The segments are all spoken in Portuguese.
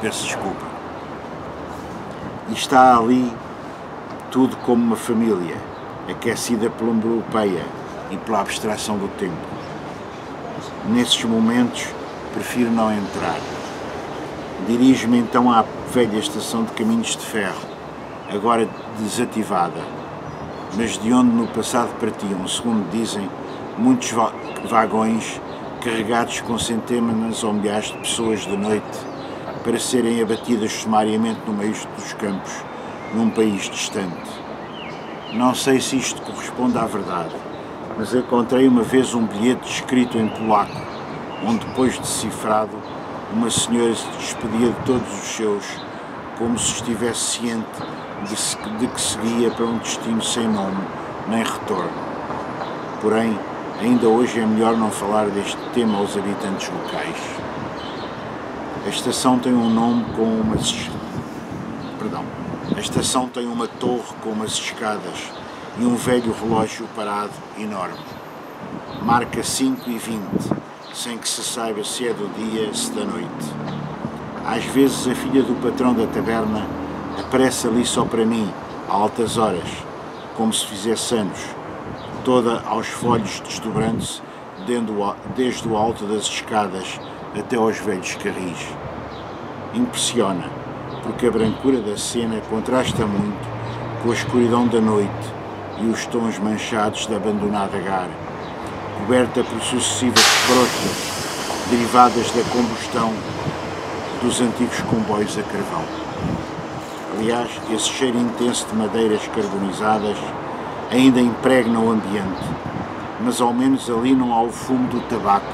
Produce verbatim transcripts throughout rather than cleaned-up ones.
peço desculpa. E está ali tudo como uma família, aquecida pela europeia e pela abstração do tempo. Nesses momentos, prefiro não entrar. Dirijo-me então à velha estação de caminhos de ferro, agora desativada, mas de onde no passado partiam, segundo dizem, muitos va vagões carregados com centenas ou milhares de pessoas de noite para serem abatidas sumariamente no meio dos campos, num país distante. Não sei se isto corresponde à verdade, mas encontrei uma vez um bilhete escrito em polaco, onde, depois decifrado, uma senhora se despedia de todos os seus, como se estivesse ciente de, se, de que seguia para um destino sem nome nem retorno. Porém, ainda hoje é melhor não falar deste tema aos habitantes locais. A estação tem um nome com umas... Perdão. A estação tem uma torre com umas escadas e um velho relógio parado enorme. Marca cinco e vinte, sem que se saiba se é do dia, se da noite. Às vezes a filha do patrão da taberna aparece ali só para mim, a altas horas, como se fizesse anos, toda aos folhos desdobrando-se desde o alto das escadas até aos velhos carris. Impressiona, porque a brancura da cena contrasta muito com a escuridão da noite e os tons manchados da abandonada gar, coberta por sucessivas crotas derivadas da combustão dos antigos comboios a carvão. Aliás, esse cheiro intenso de madeiras carbonizadas ainda impregna o ambiente, mas ao menos ali não há o fumo do tabaco,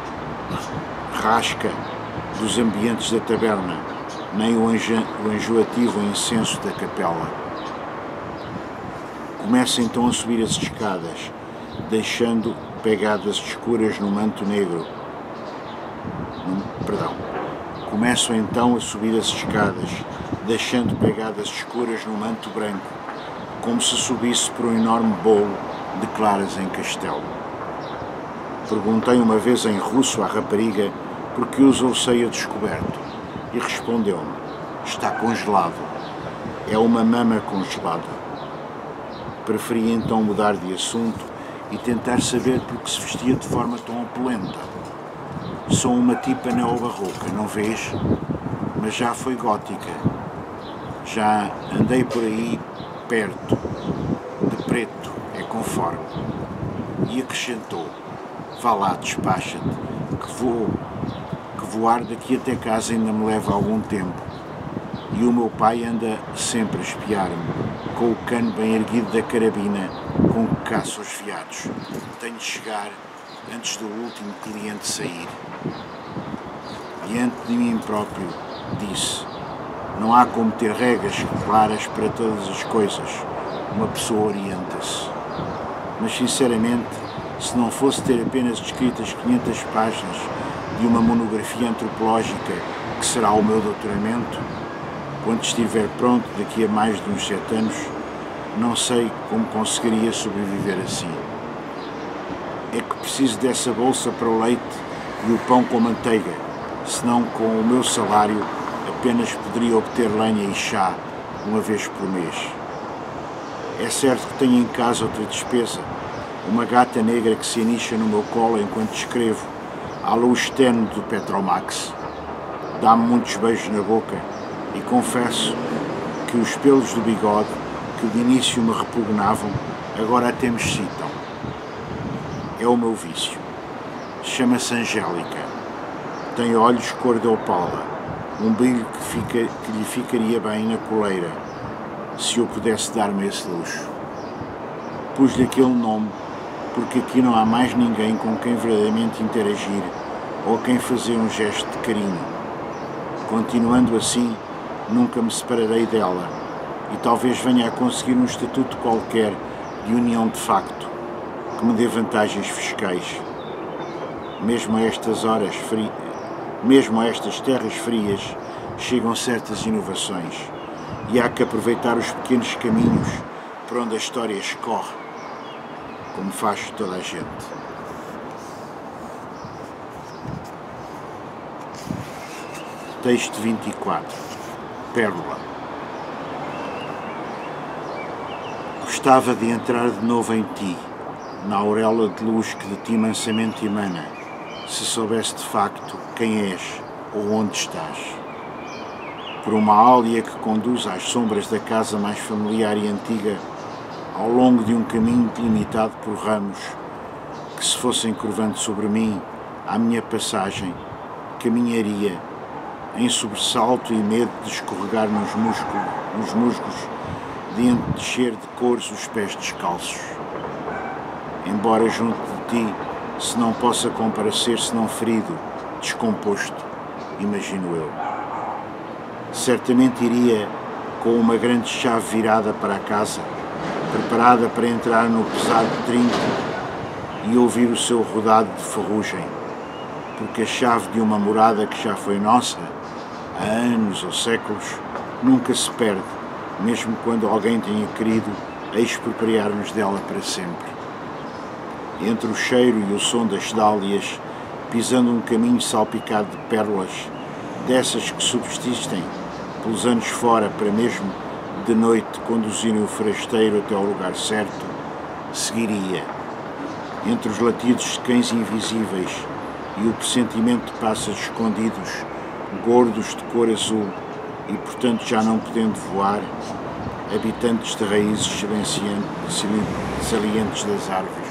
rasca dos ambientes da taberna, nem o enjoativo incenso da capela. Começa então a subir as escadas, deixando pegadas escuras no manto negro. Perdão. Começo então a subir as escadas, deixando pegadas escuras no manto branco, como se subisse por um enorme bolo de claras em castelo. Perguntei uma vez em russo à rapariga por que usa o seio a descoberto e respondeu-me: está congelado. É uma mama congelada. Preferi então mudar de assunto e tentar saber por que se vestia de forma tão opulenta. Sou uma tipa neobarroca, não vês? Mas já foi gótica. Já andei por aí perto, de preto, é conforme. E acrescentou: vá lá, despacha-te, que vou, que voar daqui até casa ainda me leva algum tempo. E o meu pai anda sempre a espiar-me, com o cano bem erguido da carabina com que caça os veados. Tenho de chegar antes do último cliente sair. Diante de mim próprio, disse: não há como ter regras claras para todas as coisas. Uma pessoa orienta-se. Mas, sinceramente, se não fosse ter apenas escritas quinhentas páginas de uma monografia antropológica, que será o meu doutoramento, quando estiver pronto daqui a mais de uns sete anos, não sei como conseguiria sobreviver assim. É que preciso dessa bolsa para o leite e o pão com manteiga, senão com o meu salário apenas poderia obter lenha e chá uma vez por mês. É certo que tenho em casa outra despesa, uma gata negra que se anicha no meu colo enquanto escrevo, à luz tenue do Petromax. Dá-me muitos beijos na boca e confesso que os pelos do bigode, que de início me repugnavam, agora até me excitam. É o meu vício. Chama-se Angélica. Tem olhos cor de opala, um brilho que, fica, que lhe ficaria bem na coleira, se eu pudesse dar-me esse luxo. Pus-lhe aquele nome porque aqui não há mais ninguém com quem verdadeiramente interagir ou a quem fazer um gesto de carinho. Continuando assim, nunca me separarei dela e talvez venha a conseguir um estatuto qualquer de união de facto, que me dê vantagens fiscais. Mesmo a estas horas frias, mesmo a estas terras frias, chegam certas inovações e há que aproveitar os pequenos caminhos por onde a história escorre, como faz toda a gente. Texto vinte e quatro. Pérola. Gostava de entrar de novo em ti, na auréola de luz que de ti mansamente emana, se soubesse de facto quem és ou onde estás. Por uma áurea que conduz às sombras da casa mais familiar e antiga, ao longo de um caminho delimitado por ramos, que se fossem curvando sobre mim, à minha passagem, caminharia, em sobressalto e medo de escorregar nos muscos, nos musgos, de encher de cores os pés descalços. Embora junto de ti se não possa comparecer senão ferido, descomposto, imagino eu. Certamente iria com uma grande chave virada para a casa, preparada para entrar no pesado trinco e ouvir o seu rodado de ferrugem, porque a chave de uma morada que já foi nossa, há anos ou séculos, nunca se perde, mesmo quando alguém tenha querido expropriar-nos dela para sempre. Entre o cheiro e o som das dálias, pisando um caminho salpicado de pérolas, dessas que subsistem pelos anos fora para mesmo de noite conduzirem o forasteiro até ao lugar certo, seguiria. Entre os latidos de cães invisíveis e o pressentimento de pássaros escondidos, gordos de cor azul e, portanto, já não podendo voar, habitantes de raízes salientes das árvores.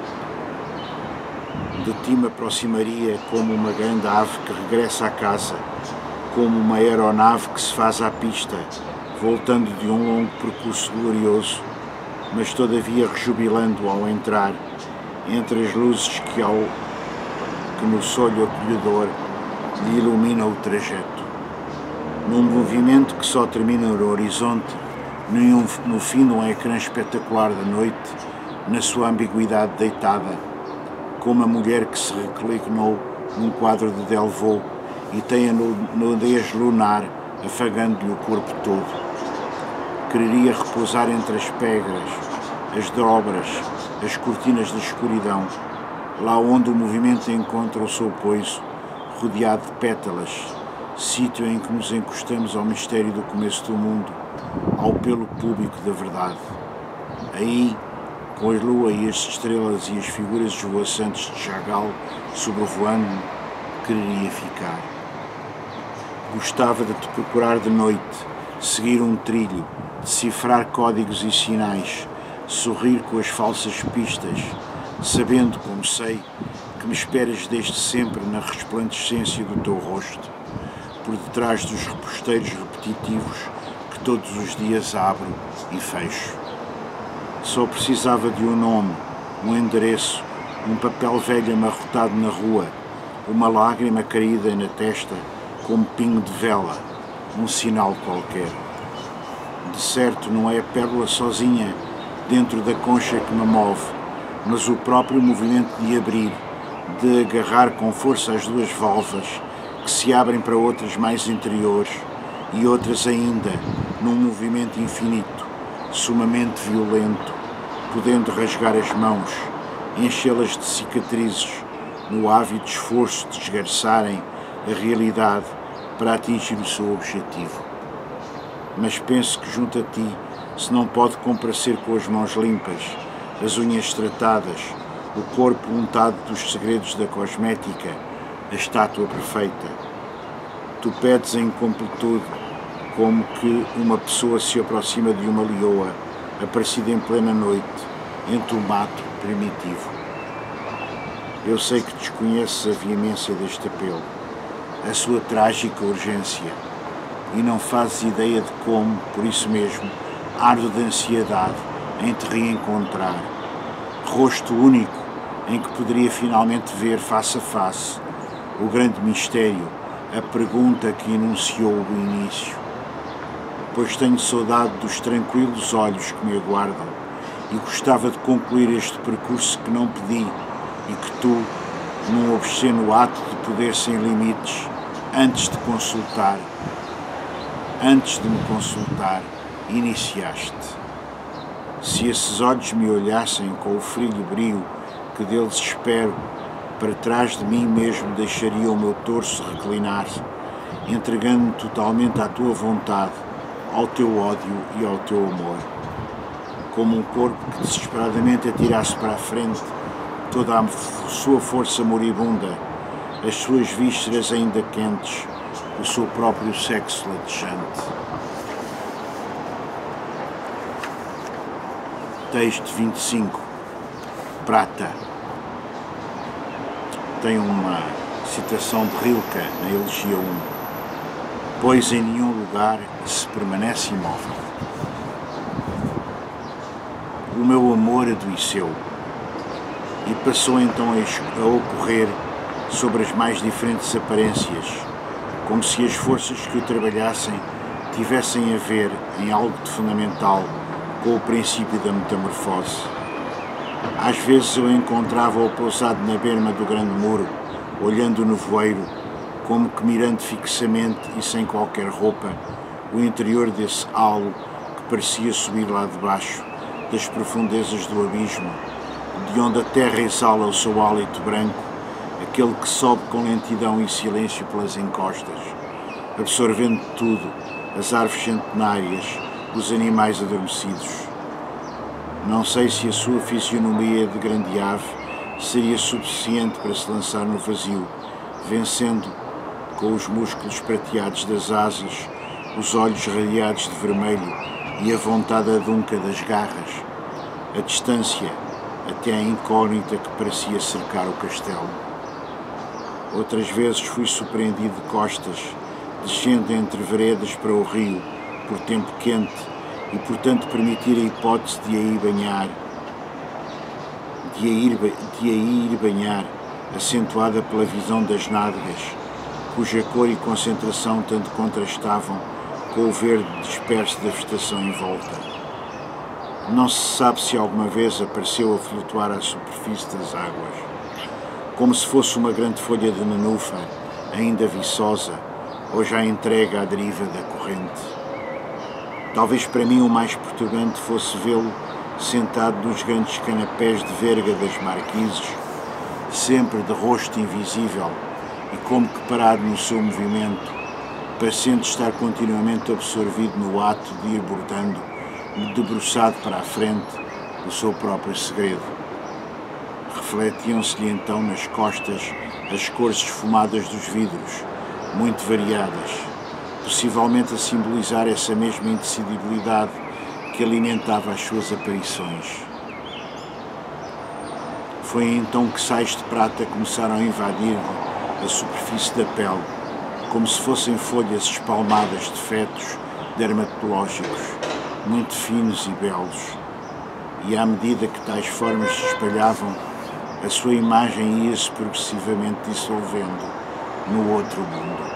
De ti me aproximaria como uma grande ave que regressa à casa, como uma aeronave que se faz à pista, voltando de um longo percurso glorioso, mas todavia rejubilando ao entrar entre as luzes que, ao, que no solho acolhedor lhe ilumina o trajeto. Num movimento que só termina no horizonte, nenhum, no fim de um ecrã espetacular da noite, na sua ambiguidade deitada, como a mulher que se reclinou num quadro de Delvaux e tem a nudez lunar afagando-lhe o corpo todo. Quereria repousar entre as pedras, as dobras, as cortinas da escuridão, lá onde o movimento encontra o seu poiso, rodeado de pétalas, sítio em que nos encostamos ao mistério do começo do mundo, ao pelo público da verdade. Aí, com a lua e as estrelas e as figuras esvoaçantes de Chagall sobrevoando-me, quereria ficar. Gostava de te procurar de noite, seguir um trilho, decifrar códigos e sinais, sorrir com as falsas pistas, sabendo, como sei, que me esperas desde sempre na resplandecência do teu rosto, por detrás dos reposteiros repetitivos que todos os dias abro e fecho. Só precisava de um nome, um endereço, um papel velho amarrotado na rua, uma lágrima caída na testa como pingo de vela, um sinal qualquer. De certo não é a pérola sozinha dentro da concha que me move, mas o próprio movimento de abrir, de agarrar com força as duas válvulas que se abrem para outras mais interiores e outras ainda num movimento infinito, sumamente violento, podendo rasgar as mãos, enchê-las de cicatrizes, no ávido esforço de esgarçarem a realidade para atingir o seu objetivo. Mas penso que junto a ti se não pode comparecer com as mãos limpas, as unhas tratadas, o corpo untado dos segredos da cosmética, a estátua perfeita. Tu pedes em completude, como que uma pessoa se aproxima de uma leoa, aparecida em plena noite, entre o mato primitivo. Eu sei que desconheces a veemência deste apelo, a sua trágica urgência, e não fazes ideia de como, por isso mesmo, ardo de ansiedade em te reencontrar, rosto único em que poderia finalmente ver face a face o grande mistério, a pergunta que enunciou o início. Pois tenho saudade dos tranquilos olhos que me aguardam e gostava de concluir este percurso que não pedi e que tu, num obsceno ato de poder sem limites, antes de consultar, antes de me consultar, iniciaste. Se esses olhos me olhassem com o frio brio que deles espero, para trás de mim mesmo deixaria o meu torso reclinar entregando-me totalmente à tua vontade, ao teu ódio e ao teu amor. Como um corpo que desesperadamente atirasse para a frente toda a sua força moribunda, as suas vísceras ainda quentes, o seu próprio sexo latejante. Texto vinte e cinco. Prata. Tem uma citação de Rilke na Elegia um. Pois em nenhum lugar se permanece imóvel. O meu amor adoeceu e passou então a ocorrer sobre as mais diferentes aparências, como se as forças que o trabalhassem tivessem a ver em algo de fundamental com o princípio da metamorfose. Às vezes eu encontrava-o pousado na berma do grande muro, olhando o nevoeiro, como que mirando fixamente e sem qualquer roupa o interior desse halo que parecia subir lá de baixo, das profundezas do abismo, de onde a terra exala o seu hálito branco, aquele que sobe com lentidão e silêncio pelas encostas, absorvendo tudo, as árvores centenárias, os animais adormecidos. Não sei se a sua fisionomia de grande ave seria suficiente para se lançar no vazio, vencendo, com os músculos prateados das asas, os olhos radiados de vermelho e a vontade adunca das garras, a distância até a incógnita que parecia cercar o castelo. Outras vezes fui surpreendido de costas, descendo entre veredas para o rio, por tempo quente, e portanto permitir a hipótese de a ir banhar, de a ir, de a ir banhar, acentuada pela visão das nádegas, cuja cor e concentração tanto contrastavam com o verde disperso da vegetação em volta. Não se sabe se alguma vez apareceu a flutuar à superfície das águas, como se fosse uma grande folha de nenúfar, ainda viçosa, ou já entregue à deriva da corrente. Talvez para mim o mais perturbante fosse vê-lo sentado nos grandes canapés de verga das marquises, sempre de rosto invisível e como que parado no seu movimento, parecendo estar continuamente absorvido no ato de ir bordando, debruçado para a frente, o seu próprio segredo. Refletiam-se-lhe então nas costas as cores esfumadas dos vidros, muito variadas, possivelmente a simbolizar essa mesma indecidibilidade que alimentava as suas aparições. Foi então que sais de prata começaram a invadir-lhe a superfície da pele, como se fossem folhas espalmadas de fetos dermatológicos, muito finos e belos, e à medida que tais formas se espalhavam, a sua imagem ia-se progressivamente dissolvendo no outro mundo.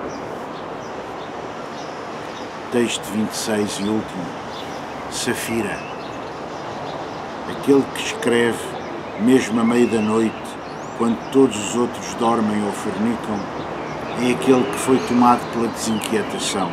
Texto vinte e seis e último. Safira. Aquele que escreve, mesmo à meia da noite, quando todos os outros dormem ou fornicam, é aquele que foi tomado pela desinquietação.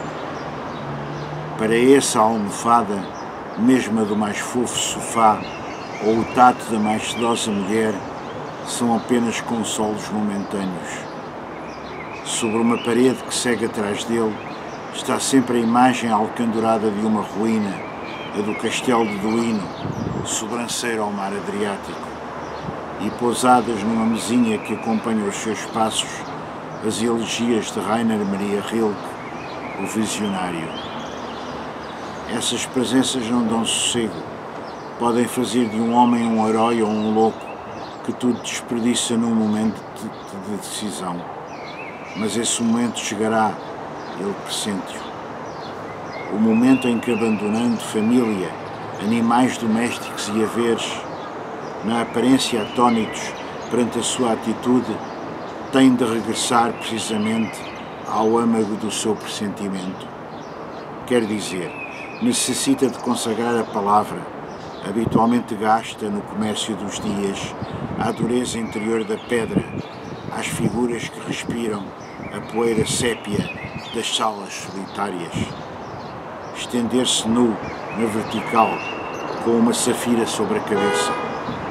Para essa almofada, mesmo a do mais fofo sofá, ou o tato da mais sedosa mulher, são apenas consolos momentâneos. Sobre uma parede que segue atrás dele, está sempre a imagem alcandorada de uma ruína, a do castelo de Duino, sobranceiro ao mar Adriático, e pousadas numa mesinha que acompanha os seus passos, as elegias de Rainer Maria Rilke, o visionário. Essas presenças não dão sossego, podem fazer de um homem um herói ou um louco, que tudo desperdiça num momento de, de decisão. Mas esse momento chegará, ele pressente-o. O momento em que, abandonando família, animais domésticos e haveres, na aparência atónitos perante a sua atitude, tem de regressar precisamente ao âmago do seu pressentimento. Quer dizer, necessita de consagrar a palavra, habitualmente gasta no comércio dos dias, à dureza interior da pedra, às figuras que respiram a poeira sépia das salas solitárias. Estender-se nu na vertical, com uma safira sobre a cabeça.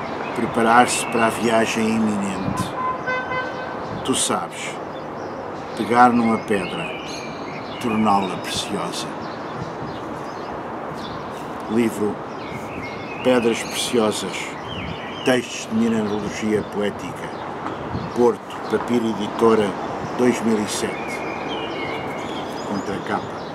Preparar-se para a viagem iminente. Tu sabes, pegar numa pedra, torná-la preciosa. Livro Pedras Preciosas, textos de mineralogia poética, Porto, Papiro Editora, dois mil e sete, contracapa.